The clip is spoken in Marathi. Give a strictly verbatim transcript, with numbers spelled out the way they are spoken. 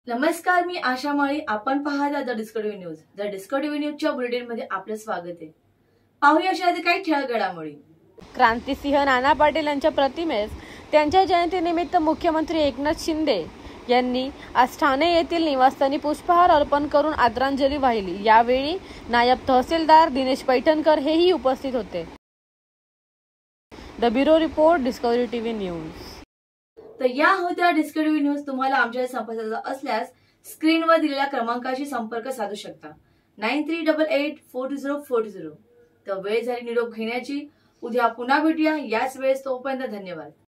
नमस्कार, मी आशा माळी. आपण पाहता the Discovery news. The Discovery न्यूजच्या बुलेटिन मध्ये आपलं स्वागत आहे. पाहूया अशा काही ठळक घडामोडी. क्रांतिसिंह नाना पाटील यांच्या प्रतिमेस त्यांच्या जयंतीनिमित्त मुख्यमंत्री एकनाथ शिंदे यांनी आज ठाणे येथील निवासस्थानी पुष्पहार अर्पण करून आदरांजली वाहिली. यावेळी नायब तहसीलदार दिनेश पैठणकर हेही उपस्थित होते. The bureau report, Discovery TV news. तर या होत्या डिस्कव्हरी न्यूज. तुम्हाला आमच्या संपर्काचा असल्यास स्क्रीनवर दिलेल्या क्रमांकाशी संपर्क साधू शकता. Nine three double eight four two zero four two zero. तर वेळ झाली निरोप घेण्याची. उद्या पुन्हा भेटूया याच वेळेस. तोपर्यंत धन्यवाद.